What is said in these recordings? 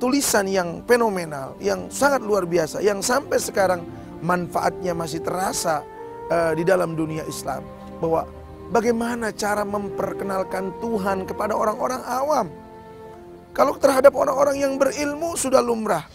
tulisan yang fenomenal, yang sangat luar biasa, yang sampai sekarang manfaatnya masih terasa di dalam dunia Islam. Bahwa bagaimana cara memperkenalkan Tuhan kepada orang-orang awam. Kalau terhadap orang-orang yang berilmu sudah lumrah.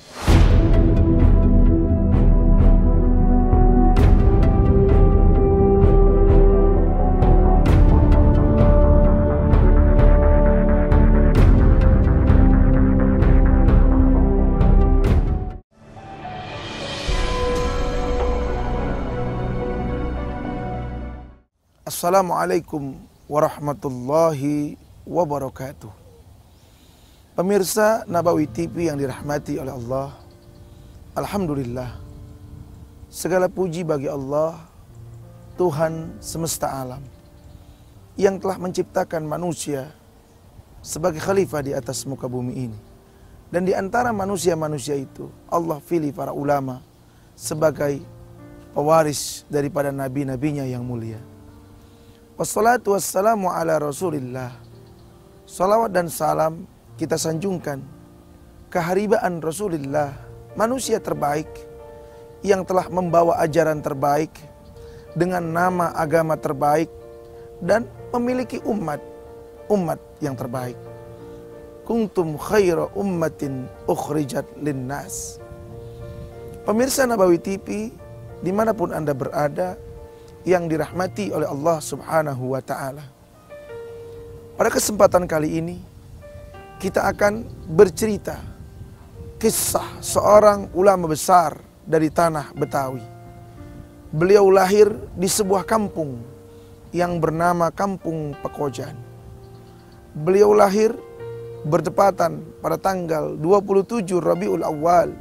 Assalamualaikum warahmatullahi wabarakatuh. Pemirsa Nabawi TV yang dirahmati oleh Allah, alhamdulillah, segala puji bagi Allah, Tuhan semesta alam, yang telah menciptakan manusia sebagai khalifah di atas muka bumi ini. Dan di antara manusia-manusia itu, Allah pilih para ulama sebagai pewaris daripada nabi-nabinya yang mulia. Wassalatu wassalamu ala Rasulillah. Salawat dan salam kita sanjungkan keharibaan Rasulullah, manusia terbaik yang telah membawa ajaran terbaik dengan nama agama terbaik dan memiliki umat yang terbaik. Kuntum khaira ummatin ukhrijat linnas. Pemirsa Nabawi TV dimanapun Anda berada, yang dirahmati oleh Allah Subhanahu wa ta'ala. Pada kesempatan kali ini kita akan bercerita kisah seorang ulama besar dari tanah Betawi. Beliau lahir di sebuah kampung yang bernama Kampung Pekojan. Beliau lahir bertepatan pada tanggal 27 Rabiul Awal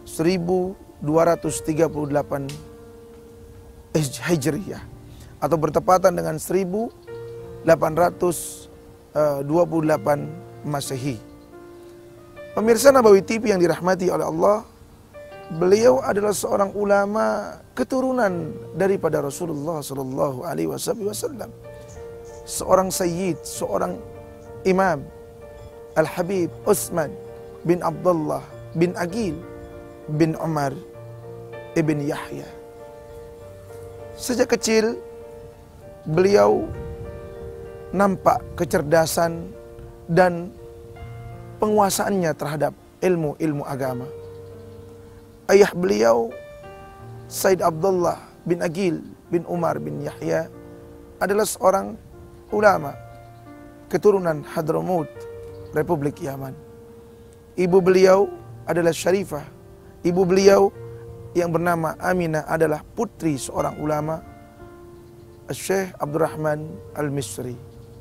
1238 Hijriyah, atau bertepatan dengan 1828 Masehi. Pemirsa Nabawi TV yang dirahmati oleh Allah, beliau adalah seorang ulama keturunan daripada Rasulullah Sallallahu Alaihi Wasallam, seorang sayyid, seorang imam, Al-Habib Utsman bin Abdullah bin Aqil bin Umar ibn Yahya. Sejak kecil beliau nampak kecerdasan dan penguasaannya terhadap ilmu agama. Ayah beliau, Said Abdullah bin Aqil bin Umar bin Yahya, adalah seorang ulama keturunan Hadramaut, Republik Yaman. Ibu beliau adalah Syarifah. Ibu beliau yang bernama Aminah adalah putri seorang ulama, Syekh Abdurrahman Al-Misri.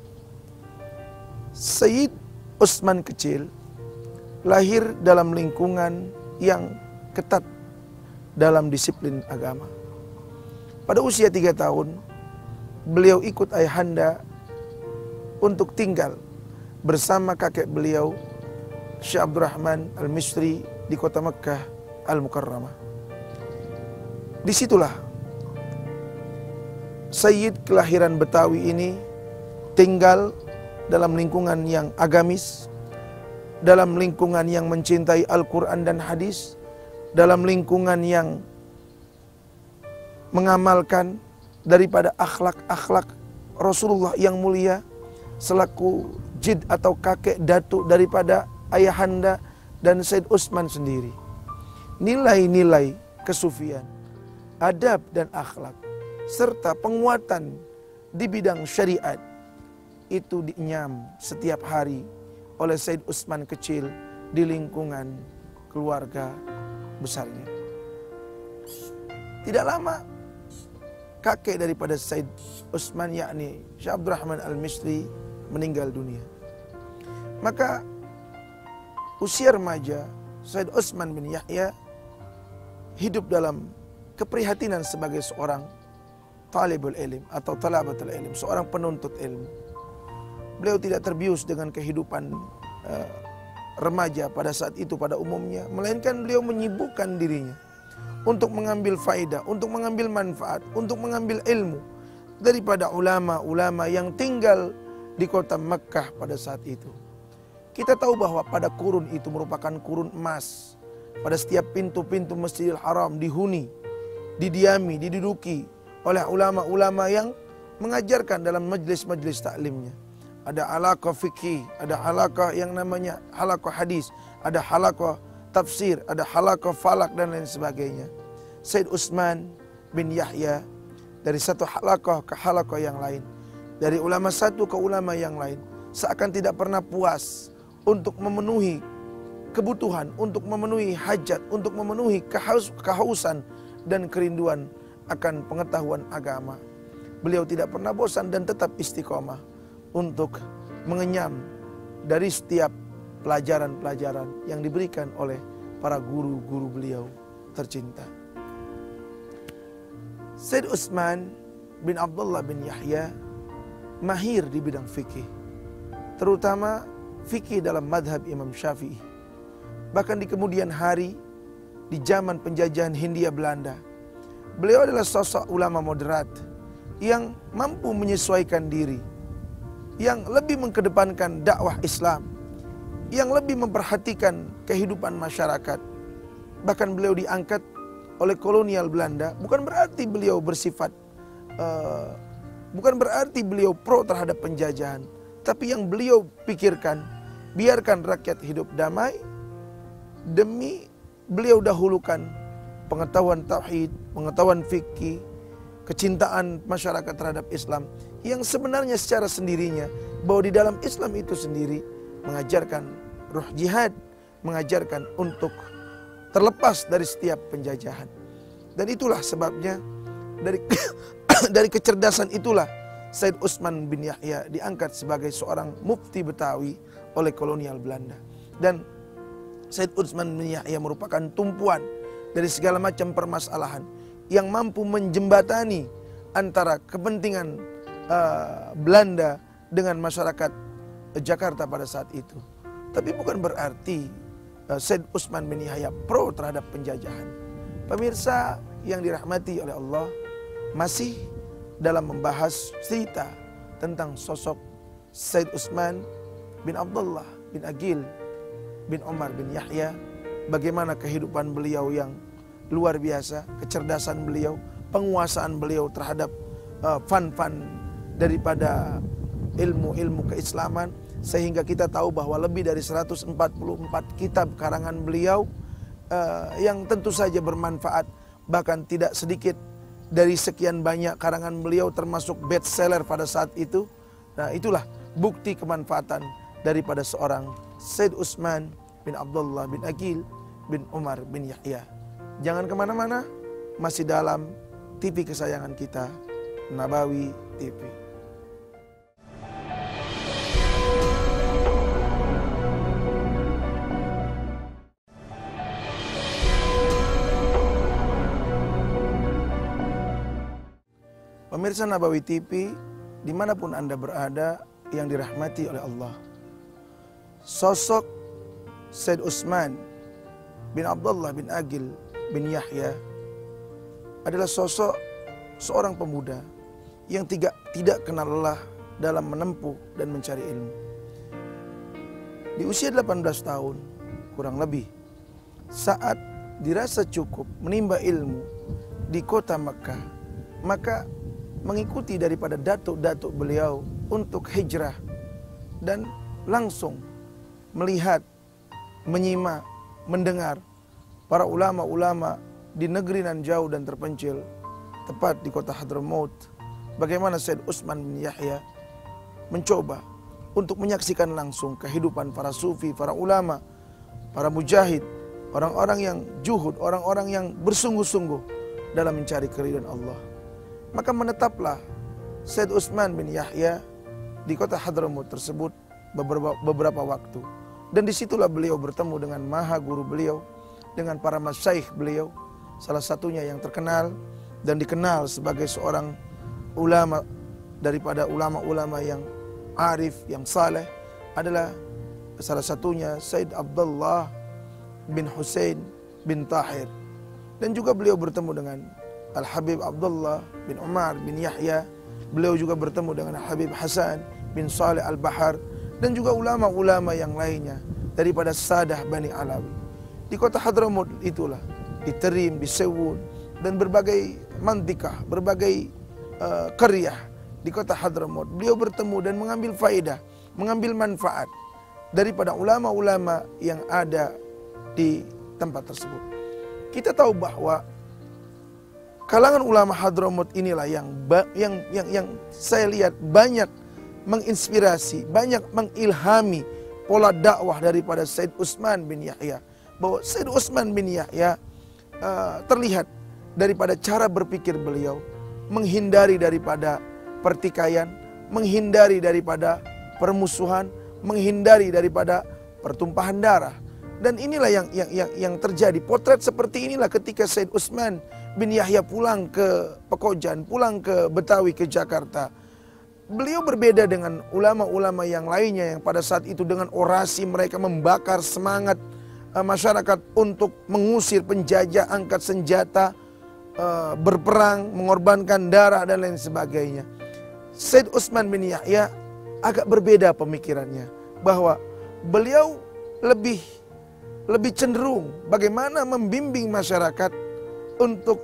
Sayyid Utsman kecil lahir dalam lingkungan yang ketat dalam disiplin agama. Pada usia 3 tahun, beliau ikut ayahanda untuk tinggal bersama kakek beliau, Syekh Abdurrahman Al-Misri, di kota Mekkah Al-Mukarramah. Disitulah Sayyid kelahiran Betawi ini tinggal dalam lingkungan yang agamis, dalam lingkungan yang mencintai Al-Quran dan hadis, dalam lingkungan yang mengamalkan daripada akhlak-akhlak Rasulullah yang mulia selaku jid atau kakek datuk daripada ayahanda dan Said Utsman sendiri. Nilai-nilai kesufian, adab dan akhlak, serta penguatan di bidang syariat itu dinyam setiap hari oleh Said Utsman kecil di lingkungan keluarga besarnya. Tidak lama kakek daripada Said Utsman, yakni Syekh Abdurrahman Al-Misri, meninggal dunia. Maka usia remaja Said Utsman bin Yahya hidup dalam keprihatinan sebagai seorang talibul ilm atau talabatul ilm, seorang penuntut ilmu. Beliau tidak terbius dengan kehidupan remaja pada saat itu pada umumnya, melainkan beliau menyibukkan dirinya untuk mengambil faedah, untuk mengambil manfaat, untuk mengambil ilmu daripada ulama-ulama yang tinggal di kota Mekkah pada saat itu. Kita tahu bahwa pada kurun itu merupakan kurun emas. Pada setiap pintu-pintu Masjidil Haram dihuni, didiami, diduduki oleh ulama-ulama yang mengajarkan dalam majlis-majlis taklimnya. Ada halaqah fikih, ada halaqah yang namanya halaqah hadis, ada halaqah tafsir, ada halaqah falak dan lain sebagainya. Said Utsman bin Yahya dari satu halaqah ke halaqah yang lain, dari ulama satu ke ulama yang lain, seakan tidak pernah puas untuk memenuhi kebutuhan, untuk memenuhi hajat, untuk memenuhi kehausan dan kerinduan akan pengetahuan agama. Beliau tidak pernah bosan dan tetap istiqomah untuk mengenyam dari setiap pelajaran-pelajaran yang diberikan oleh para guru-guru beliau tercinta. Said Utsman bin Abdullah bin Yahya mahir di bidang fikih, terutama fikih dalam madhab Imam Syafi'i. Bahkan di kemudian hari, di zaman penjajahan Hindia Belanda, beliau adalah sosok ulama moderat yang mampu menyesuaikan diri, yang lebih mengedepankan dakwah Islam, yang lebih memperhatikan kehidupan masyarakat. Bahkan beliau diangkat oleh kolonial Belanda, bukan berarti beliau bersifat bukan berarti beliau pro terhadap penjajahan, tapi yang beliau pikirkan, biarkan rakyat hidup damai, demi beliau dahulukan pengetahuan tauhid, pengetahuan fikih, kecintaan masyarakat terhadap Islam, yang sebenarnya secara sendirinya bahwa di dalam Islam itu sendiri mengajarkan ruh jihad, mengajarkan untuk terlepas dari setiap penjajahan. Dan itulah sebabnya dari kecerdasan itulah Said Utsman bin Yahya diangkat sebagai seorang mufti Betawi oleh kolonial Belanda. Dan Said Utsman bin Yahya merupakan tumpuan dari segala macam permasalahan yang mampu menjembatani antara kepentingan Belanda dengan masyarakat Jakarta pada saat itu. Tapi bukan berarti Said Utsman bin Yahya pro terhadap penjajahan. Pemirsa yang dirahmati oleh Allah, masih dalam membahas cerita tentang sosok Said Utsman bin Abdullah bin Aqil bin Umar bin Yahya, bagaimana kehidupan beliau yang luar biasa, kecerdasan beliau, penguasaan beliau terhadap fan-fan daripada ilmu-ilmu keislaman, sehingga kita tahu bahwa lebih dari 144 kitab karangan beliau yang tentu saja bermanfaat, bahkan tidak sedikit dari sekian banyak karangan beliau termasuk bestseller pada saat itu. Nah, itulah bukti kemanfaatan daripada seorang Said Utsman bin Abdullah bin Aqil bin Umar bin Yahya. Jangan kemana-mana, masih dalam TV kesayangan kita, Nabawi TV. Pemirsa Nabawi TV, dimanapun Anda berada yang dirahmati oleh Allah, sosok Said Utsman bin Abdullah bin Aqil bin Yahya adalah sosok seorang pemuda yang tidak kenal lelah dalam menempuh dan mencari ilmu. Di usia 18 tahun kurang lebih, saat dirasa cukup menimba ilmu di kota Mekah, maka mengikuti daripada datuk-datuk beliau untuk hijrah dan langsung melihat, menyimak, mendengar para ulama-ulama di negeri nan jauh dan terpencil, tepat di kota Hadramaut, bagaimana Said Utsman bin Yahya mencoba untuk menyaksikan langsung kehidupan para sufi, para ulama, para mujahid, orang-orang yang juhud, orang-orang yang bersungguh-sungguh dalam mencari keridhaan Allah. Maka menetaplah Said Utsman bin Yahya di kota Hadramaut tersebut beberapa waktu. Dan disitulah beliau bertemu dengan maha guru beliau, dengan para masyaikh beliau. Salah satunya yang terkenal dan dikenal sebagai seorang ulama daripada ulama-ulama yang arif, yang saleh, adalah salah satunya Said Abdullah bin Husain bin Tahir. Dan juga beliau bertemu dengan Al-Habib Abdullah bin Umar bin Yahya. Beliau juga bertemu dengan Al-Habib Hasan bin Saleh Al-Bahar dan juga ulama-ulama yang lainnya daripada Sadah Bani Alawi. Di kota Hadramaut itulah, di Terim, di Sewun, dan berbagai mantikah, berbagai qaryah di kota Hadramaut. Beliau bertemu dan mengambil faedah, mengambil manfaat daripada ulama-ulama yang ada di tempat tersebut. Kita tahu bahwa kalangan ulama Hadramaut inilah yang saya lihat banyak menginspirasi, banyak mengilhami pola dakwah daripada Said Utsman bin Yahya. Bahwa Said Utsman bin Yahya terlihat daripada cara berpikir beliau menghindari daripada pertikaian, menghindari daripada permusuhan, menghindari daripada pertumpahan darah. Dan inilah yang terjadi. Potret seperti inilah ketika Said Utsman bin Yahya pulang ke Pekojan, pulang ke Betawi, ke Jakarta. Beliau berbeda dengan ulama-ulama yang lainnya yang pada saat itu dengan orasi mereka membakar semangat masyarakat untuk mengusir penjajah, angkat senjata, berperang, mengorbankan darah dan lain sebagainya. Said Utsman bin Yahya agak berbeda pemikirannya, bahwa beliau lebih cenderung bagaimana membimbing masyarakat untuk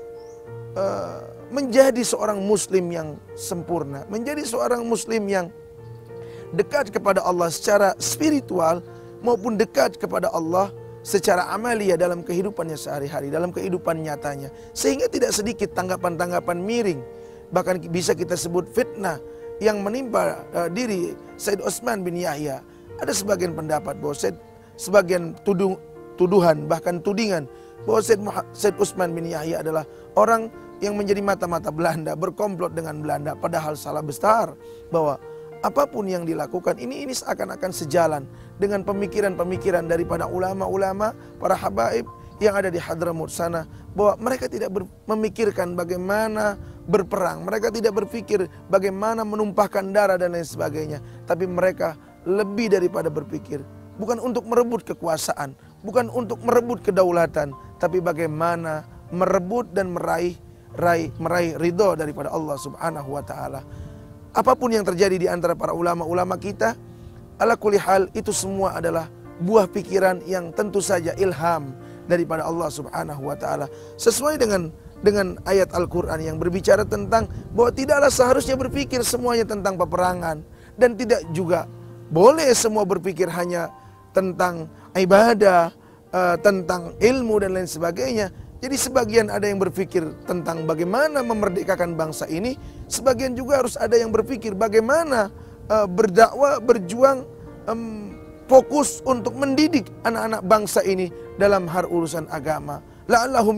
menjadi seorang muslim yang sempurna, menjadi seorang muslim yang dekat kepada Allah secara spiritual maupun dekat kepada Allah secara amalia dalam kehidupannya sehari-hari, dalam kehidupan nyatanya. Sehingga tidak sedikit tanggapan-tanggapan miring, bahkan bisa kita sebut fitnah yang menimpa diri Said Utsman bin Yahya. Ada sebagian pendapat bahwa sebagian tuduhan bahkan tudingan bahwa Said Utsman bin Yahya adalah orang yang menjadi mata-mata Belanda, berkomplot dengan Belanda, padahal salah besar. Bahwa apapun yang dilakukan ini seakan-akan sejalan dengan pemikiran-pemikiran daripada ulama-ulama, para habaib yang ada di Hadramaut sana, bahwa mereka tidak memikirkan bagaimana berperang, mereka tidak berpikir bagaimana menumpahkan darah dan lain sebagainya, tapi mereka lebih daripada berpikir bukan untuk merebut kekuasaan, bukan untuk merebut kedaulatan, tapi bagaimana merebut dan meraih ridho daripada Allah Subhanahu wa taala. Apapun yang terjadi di antara para ulama-ulama kita, ala kulli hal itu semua adalah buah pikiran yang tentu saja ilham daripada Allah Subhanahu wa taala. Sesuai dengan ayat Al-Qur'an yang berbicara tentang bahwa tidaklah seharusnya berpikir semuanya tentang peperangan, dan tidak juga boleh semua berpikir hanya tentang ibadah, tentang ilmu dan lain sebagainya. Jadi sebagian ada yang berpikir tentang bagaimana memerdekakan bangsa ini, sebagian juga harus ada yang berpikir bagaimana berdakwah, berjuang, fokus untuk mendidik anak-anak bangsa ini dalam hal urusan agama. La'allahum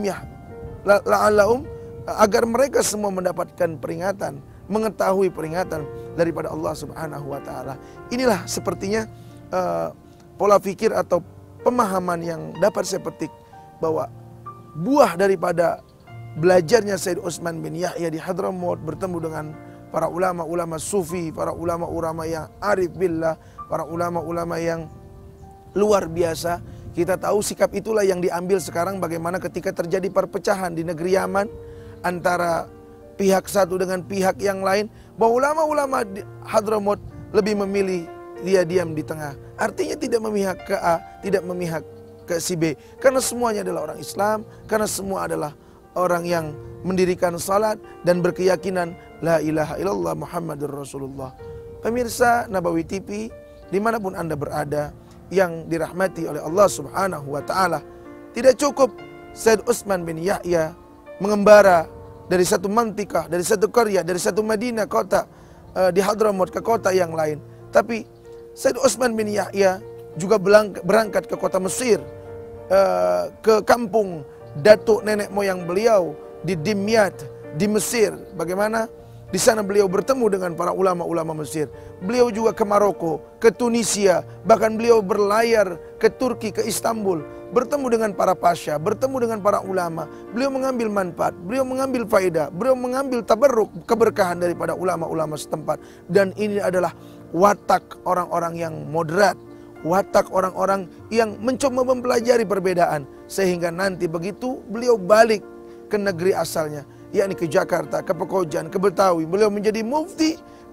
agar mereka semua mendapatkan peringatan, mengetahui peringatan daripada Allah Subhanahu wa taala. Inilah sepertinya pola pikir atau pemahaman yang dapat saya petik, bahwa buah daripada belajarnya Said Utsman bin Yahya di Hadramaut, bertemu dengan para ulama-ulama sufi, para ulama-ulama yang arif billah, para ulama-ulama yang luar biasa. Kita tahu sikap itulah yang diambil sekarang bagaimana ketika terjadi perpecahan di negeri Yaman antara pihak satu dengan pihak yang lain, bahwa ulama-ulama di Hadramaut lebih memilih dia diam di tengah. Artinya tidak memihak ke A, tidak memihak ke si B, karena semuanya adalah orang Islam, karena semua adalah orang yang mendirikan salat dan berkeyakinan la ilaha illallah Muhammadur Rasulullah. Pemirsa Nabawi TV dimanapun Anda berada yang dirahmati oleh Allah Subhanahu wa taala, tidak cukup Said Utsman bin Yahya mengembara dari satu mantikah, dari satu qaryah, dari satu Madinah kota di Hadramaut ke kota yang lain, tapi Said Utsman bin Yahya juga berangkat ke kota Mesir, ke kampung datuk nenek moyang beliau di Dimyat di Mesir. Bagaimana di sana beliau bertemu dengan para ulama-ulama Mesir. Beliau juga ke Maroko, ke Tunisia, bahkan beliau berlayar ke Turki, ke Istanbul, bertemu dengan para pasha, bertemu dengan para ulama. Beliau mengambil manfaat, beliau mengambil faedah, beliau mengambil tabarruk, keberkahan daripada ulama-ulama setempat. Dan ini adalah watak orang-orang yang moderat, watak orang-orang yang mencoba mempelajari perbedaan, sehingga nanti begitu beliau balik ke negeri asalnya, yakni ke Jakarta, ke Pekojan, ke Betawi, beliau menjadi mufti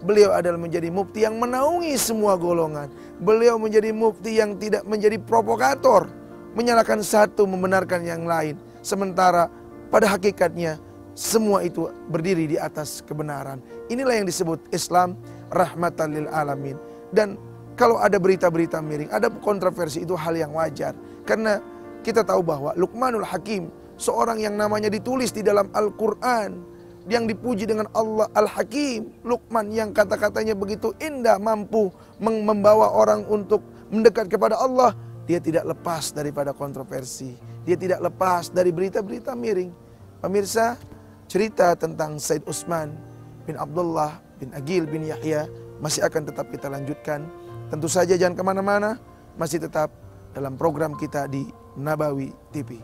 Beliau adalah menjadi mufti yang menaungi semua golongan. Beliau menjadi mufti yang tidak menjadi provokator, menyalahkan satu, membenarkan yang lain. Sementara pada hakikatnya semua itu berdiri di atas kebenaran. Inilah yang disebut Islam rahmatan lil alamin. Dan kalau ada berita-berita miring, ada kontroversi, itu hal yang wajar. Karena kita tahu bahwa Luqmanul Hakim, seorang yang namanya ditulis di dalam Al-Quran, yang dipuji dengan Allah Al-Hakim, Luqman yang kata-katanya begitu indah, mampu membawa orang untuk mendekat kepada Allah. Dia tidak lepas daripada kontroversi, dia tidak lepas dari berita-berita miring. Pemirsa, cerita tentang Said Utsman bin Abdullah bin Aqil bin Yahya masih akan tetap kita lanjutkan. Tentu saja jangan kemana-mana, masih tetap dalam program kita di Nabawi TV.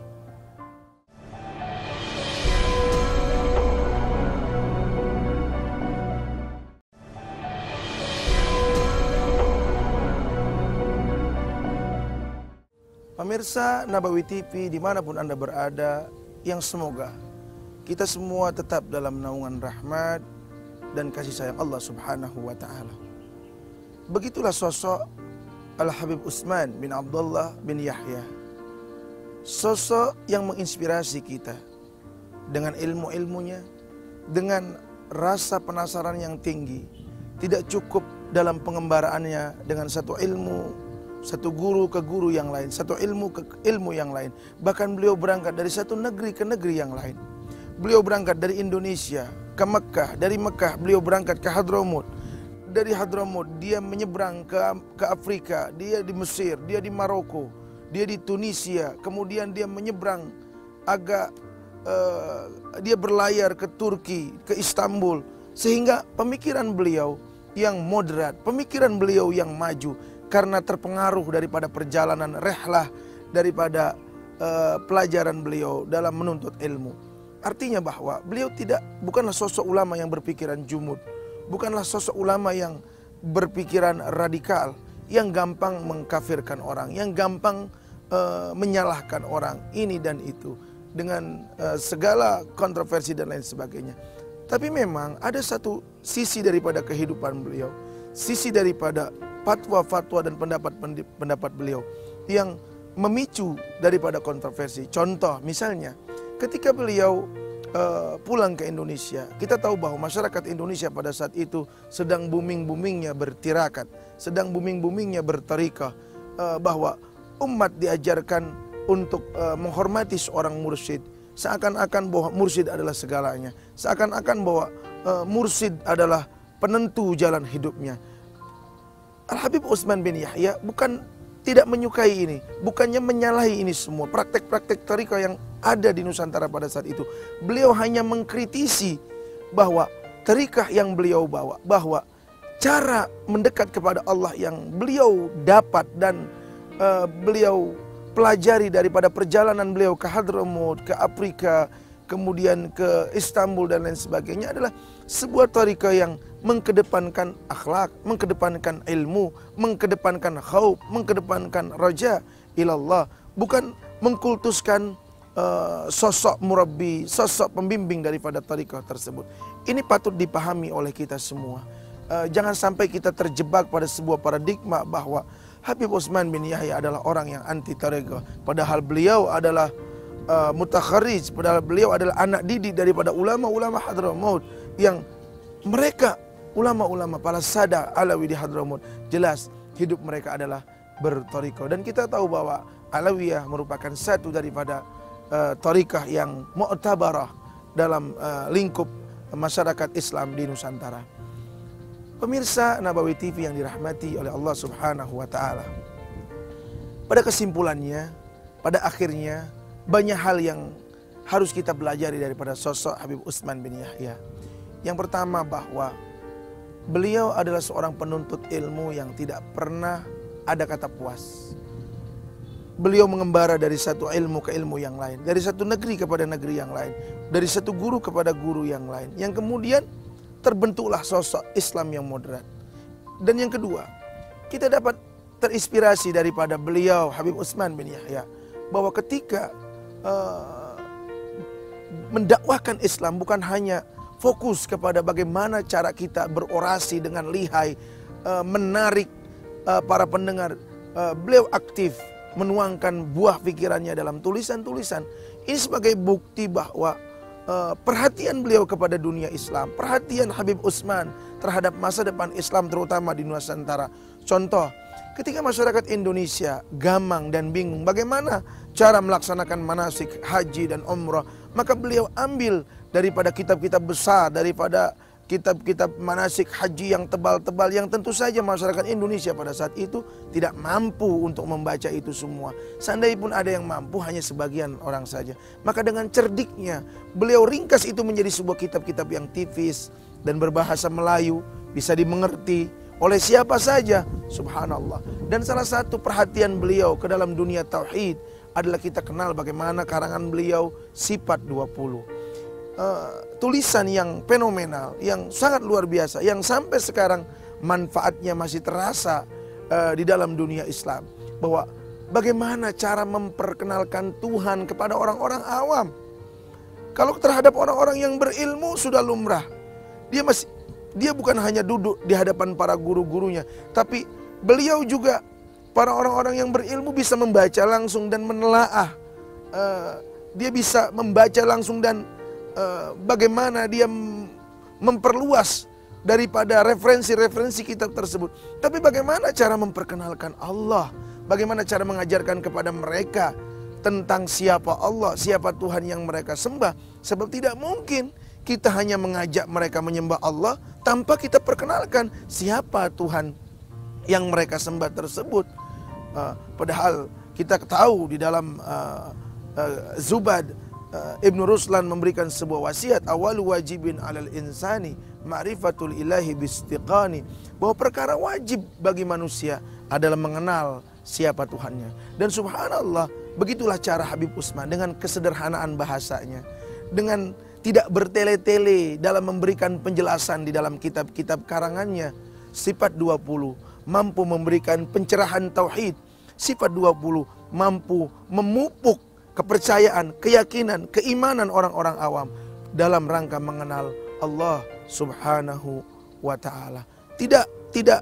Pemirsa Nabawi TV dimanapun Anda berada, yang semoga kita semua tetap dalam naungan rahmat dan kasih sayang Allah Subhanahu wa Ta'ala. Begitulah sosok Al-Habib Utsman bin Abdullah bin Yahya, sosok yang menginspirasi kita dengan ilmu-ilmunya, dengan rasa penasaran yang tinggi. Tidak cukup dalam pengembaraannya dengan satu ilmu, satu guru ke guru yang lain, satu ilmu ke ilmu yang lain. Bahkan beliau berangkat dari satu negeri ke negeri yang lain. Beliau berangkat dari Indonesia ke Mekah, dari Mekah beliau berangkat ke Hadramut. Dari Hadramut dia menyeberang ke Afrika, dia di Mesir, dia di Maroko, dia di Tunisia, kemudian dia menyeberang dia berlayar ke Turki, ke Istanbul, sehingga pemikiran beliau yang moderat, pemikiran beliau yang maju, karena terpengaruh daripada perjalanan rehlah, daripada pelajaran beliau dalam menuntut ilmu. Artinya bahwa beliau bukanlah sosok ulama yang berpikiran jumud, bukanlah sosok ulama yang berpikiran radikal, yang gampang mengkafirkan orang, yang gampang menyalahkan orang ini dan itu dengan segala kontroversi dan lain sebagainya. Tapi memang ada satu sisi daripada kehidupan beliau, sisi daripada fatwa-fatwa dan pendapat beliau yang memicu daripada kontroversi. Contoh misalnya ketika beliau pulang ke Indonesia, kita tahu bahwa masyarakat Indonesia pada saat itu sedang booming-boomingnya bertirakat, sedang booming-boomingnya bertarikah, bahwa umat diajarkan untuk menghormati seorang mursyid, seakan-akan bahwa mursyid adalah segalanya, seakan-akan bahwa mursyid adalah penentu jalan hidupnya. Al-Habib Utsman bin Yahya bukan tidak menyukai ini, bukannya menyalahi ini semua praktek-praktek tariqah yang ada di Nusantara pada saat itu. Beliau hanya mengkritisi bahwa tariqah yang beliau bawa, bahwa cara mendekat kepada Allah yang beliau dapat dan beliau pelajari daripada perjalanan beliau ke Hadramut, ke Afrika, kemudian ke Istanbul dan lain sebagainya adalah sebuah tariqah yang mengkedepankan akhlak, mengkedepankan ilmu, mengkedepankan khauf, mengkedepankan raja ilallah, bukan mengkultuskan sosok murabbi, sosok pembimbing daripada tariqah tersebut. Ini patut dipahami oleh kita semua. Jangan sampai kita terjebak pada sebuah paradigma bahwa Habib Utsman bin Yahya adalah orang yang anti tariqah, padahal beliau adalah mutakharrij, padahal beliau adalah anak didik daripada ulama-ulama Hadramut yang mereka ulama-ulama para sada Alawi di Hadramut, jelas hidup mereka adalah bertariqah. Dan kita tahu bahwa Alawiyah merupakan satu daripada tariqah yang mu'tabarah dalam lingkup masyarakat Islam di Nusantara. Pemirsa Nabawi TV yang dirahmati oleh Allah Subhanahu wa Ta'ala, pada kesimpulannya, pada akhirnya banyak hal yang harus kita pelajari daripada sosok Habib Utsman bin Yahya. Yang pertama, bahwa beliau adalah seorang penuntut ilmu yang tidak pernah ada kata puas. Beliau mengembara dari satu ilmu ke ilmu yang lain, dari satu negeri kepada negeri yang lain, dari satu guru kepada guru yang lain, yang kemudian terbentuklah sosok Islam yang moderat. Dan yang kedua, kita dapat terinspirasi daripada beliau Habib Utsman bin Yahya, bahwa ketika mendakwahkan Islam bukan hanya fokus kepada bagaimana cara kita berorasi dengan lihai, menarik para pendengar. Beliau aktif menuangkan buah pikirannya dalam tulisan-tulisan. Ini sebagai bukti bahwa perhatian beliau kepada dunia Islam, perhatian Habib Utsman terhadap masa depan Islam terutama di Nusantara. Contoh, ketika masyarakat Indonesia gamang dan bingung bagaimana cara melaksanakan manasik haji dan umrah, maka beliau ambil daripada kitab-kitab besar, daripada kitab-kitab manasik haji yang tebal-tebal, yang tentu saja masyarakat Indonesia pada saat itu tidak mampu untuk membaca itu semua. Seandainya pun ada yang mampu, hanya sebagian orang saja. Maka dengan cerdiknya beliau ringkas itu menjadi sebuah kitab-kitab yang tipis dan berbahasa Melayu, bisa dimengerti oleh siapa saja. Subhanallah. Dan salah satu perhatian beliau ke dalam dunia tauhid adalah kita kenal bagaimana karangan beliau Sifat 20. Tulisan yang fenomenal, yang sangat luar biasa, yang sampai sekarang manfaatnya masih terasa di dalam dunia Islam. Bahwa bagaimana cara memperkenalkan Tuhan kepada orang-orang awam. Kalau terhadap orang-orang yang berilmu sudah lumrah. Dia bukan hanya duduk di hadapan para guru-gurunya, tapi beliau juga, para orang-orang yang berilmu bisa membaca langsung dan menelaah. Dia bisa membaca langsung dan bagaimana dia memperluas daripada referensi-referensi kitab tersebut. Tapi bagaimana cara memperkenalkan Allah, bagaimana cara mengajarkan kepada mereka tentang siapa Allah, siapa Tuhan yang mereka sembah. Sebab tidak mungkin kita hanya mengajak mereka menyembah Allah tanpa kita perkenalkan siapa Tuhan yang mereka sembah tersebut. Padahal kita tahu di dalam Zubad, Ibnu Ruslan memberikan sebuah wasiat, awalu wajibin alal insani ma'rifatul ilahi bistiqani, bahwa perkara wajib bagi manusia adalah mengenal siapa Tuhannya. Dan subhanallah, begitulah cara Habib Utsman dengan kesederhanaan bahasanya, dengan tidak bertele-tele dalam memberikan penjelasan di dalam kitab-kitab karangannya. Sifat 20 mampu memberikan pencerahan tauhid. Sifat 20 mampu memupuk kepercayaan, keyakinan, keimanan orang-orang awam dalam rangka mengenal Allah Subhanahu wa Ta'ala. Tidak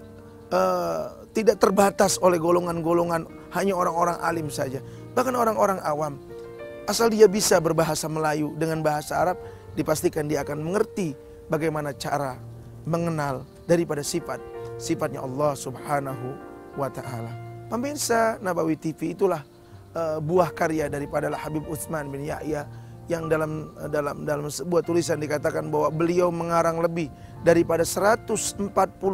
terbatas oleh golongan-golongan hanya orang-orang alim saja. Bahkan orang-orang awam, asal dia bisa berbahasa Melayu dengan bahasa Arab, dipastikan dia akan mengerti bagaimana cara mengenal daripada sifatnya Allah Subhanahu wa Ta'ala. Pemirsa Nabawi TV, itulah buah karya daripada Habib Utsman bin Yahya, yang dalam sebuah tulisan dikatakan bahwa beliau mengarang lebih daripada 144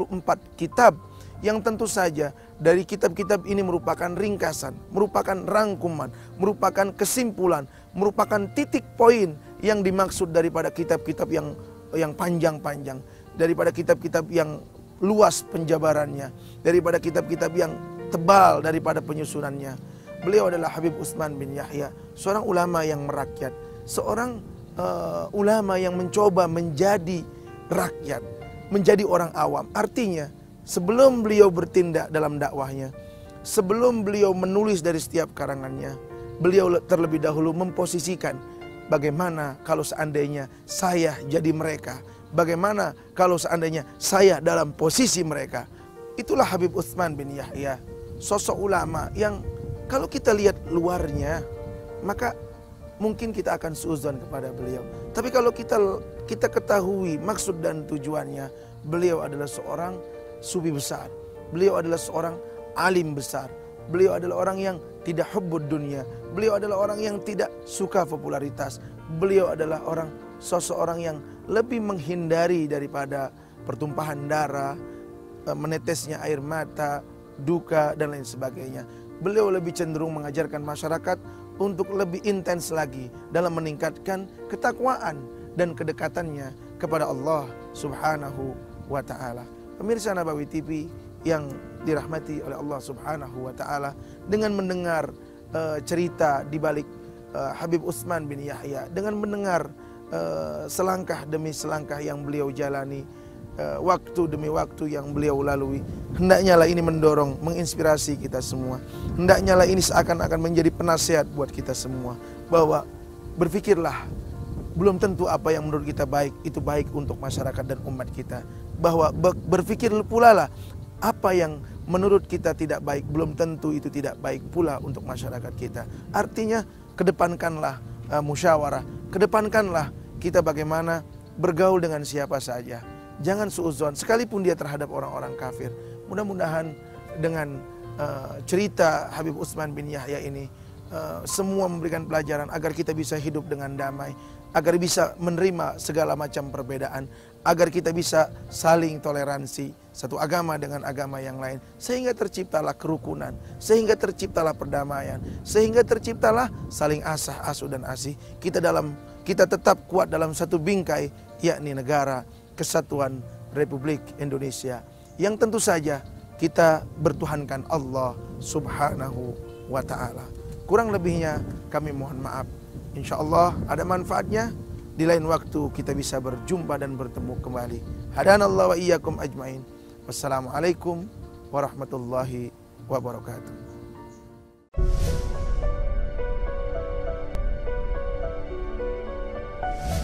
kitab, yang tentu saja dari kitab-kitab ini merupakan ringkasan, merupakan rangkuman, merupakan kesimpulan, merupakan titik poin yang dimaksud daripada kitab-kitab yang panjang-panjang, daripada kitab-kitab yang luas penjabarannya, daripada kitab-kitab yang tebal daripada penyusunannya. Beliau adalah Habib Utsman bin Yahya, seorang ulama yang merakyat, seorang ulama yang mencoba menjadi rakyat, menjadi orang awam. Artinya, sebelum beliau bertindak dalam dakwahnya, sebelum beliau menulis dari setiap karangannya, beliau terlebih dahulu memposisikan bagaimana kalau seandainya saya jadi mereka, bagaimana kalau seandainya saya dalam posisi mereka. Itulah Habib Utsman bin Yahya, sosok ulama yang kalau kita lihat luarnya, maka mungkin kita akan suudzon kepada beliau. Tapi kalau kita ketahui maksud dan tujuannya, beliau adalah seorang sufi besar. Beliau adalah seorang alim besar. Beliau adalah orang yang tidak hubbud dunia. Beliau adalah orang yang tidak suka popularitas. Beliau adalah seseorang yang lebih menghindari daripada pertumpahan darah, menetesnya air mata, duka dan lain sebagainya. Beliau lebih cenderung mengajarkan masyarakat untuk lebih intens lagi dalam meningkatkan ketakwaan dan kedekatannya kepada Allah Subhanahu wa Ta'ala. Pemirsa Nabawi TV yang dirahmati oleh Allah Subhanahu wa Ta'ala, dengan mendengar cerita di balik Habib Utsman bin Yahya, dengan mendengar selangkah demi selangkah yang beliau jalani, waktu demi waktu yang beliau lalui, hendaknya lah ini mendorong, menginspirasi kita semua. Hendaknya lah ini seakan-akan menjadi penasihat buat kita semua, bahwa berpikirlah belum tentu apa yang menurut kita baik itu baik untuk masyarakat dan umat kita. Bahwa berpikir pula lah apa yang menurut kita tidak baik belum tentu itu tidak baik pula untuk masyarakat kita. Artinya kedepankanlah musyawarah, kedepankanlah kita bagaimana bergaul dengan siapa saja. Jangan suudzon sekalipun dia terhadap orang-orang kafir. Mudah-mudahan dengan cerita Habib Utsman bin Yahya ini semua memberikan pelajaran agar kita bisa hidup dengan damai, agar bisa menerima segala macam perbedaan, agar kita bisa saling toleransi satu agama dengan agama yang lain, sehingga terciptalah kerukunan, sehingga terciptalah perdamaian, sehingga terciptalah saling asah, asuh dan asih. Kita tetap kuat dalam satu bingkai, yakni negara kesatuan Republik Indonesia, yang tentu saja kita bertuhankan Allah Subhanahu wa Ta'ala. Kurang lebihnya kami mohon maaf. Insya Allah ada manfaatnya. Di lain waktu kita bisa berjumpa dan bertemu kembali. Hadanallahu wa iyyakum ajmain. Wassalamualaikum warahmatullahi wabarakatuh.